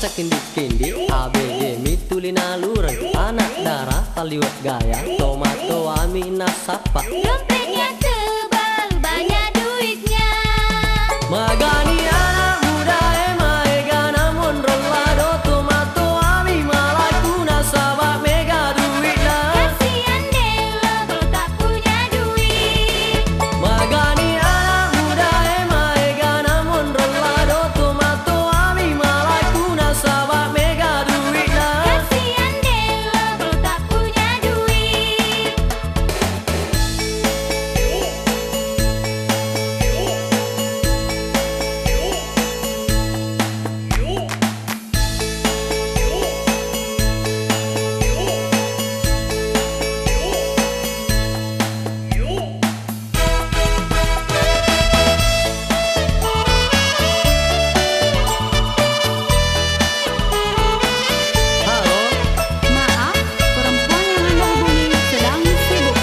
kindi ABG mitulina lurang anak darah taliwat gaya tomato amina sapa Dompetnya tebal, banyak duitnya. magani anak muda ega namun rolado tomato ami malaku nasabah mega duit lah Kasian deh lo kalau tak punya duit. magani anak muda ega namun rolado tomato ami malaku nasabah mega duit lah Kasian deh lo kalau tak punya duit. halo Maaf, perempuan yang Anda hubungi sedang sibuk.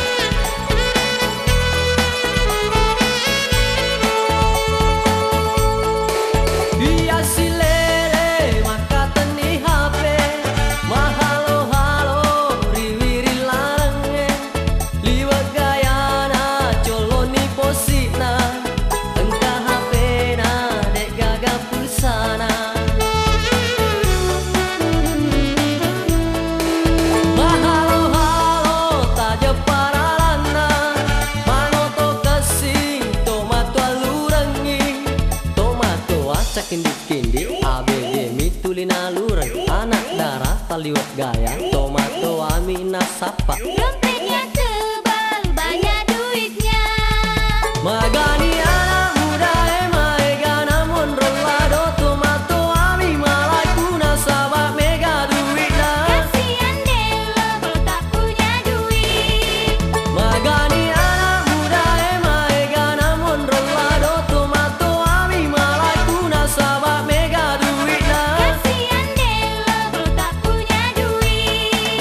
Iya si lele maka teni HP mahalo halo riwiri lange liwat gayana coloni posina engkah HP na dek gaga pulsana mahalo halo taja paralana manoto kasih tomato alurangi tomato acak kindi ABG mitulina lurang anak darah taliwat gaya tomato amina sapa Dompetnya tebal, banyak duitnya. magani anak muda ega namun rolado tomato ami malaku nasabah mega duit lah Kasian deh lo kalau tak punya duit. magani anak muda ega namun rolado tomato ami malaku nasabah mega duit lah Kasian deh lo kalau tak punya duit.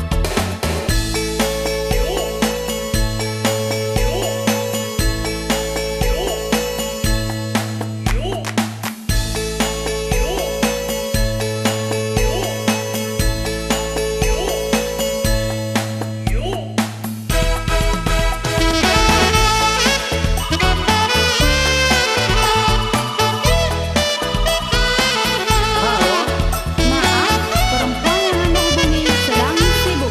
halo Maaf, perempuan yang Anda hubungi sedang sibuk.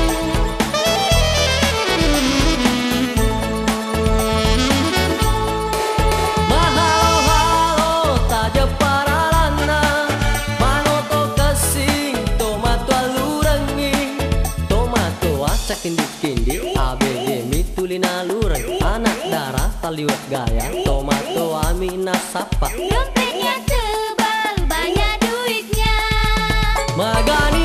mahalo halo taja paralana manoto kasih tomato alurangi tomato acak kindi ABG mitulina lurang anak darah taliwat gaya tomato amina sapa Dompetnya tebal, banyak duitnya. magani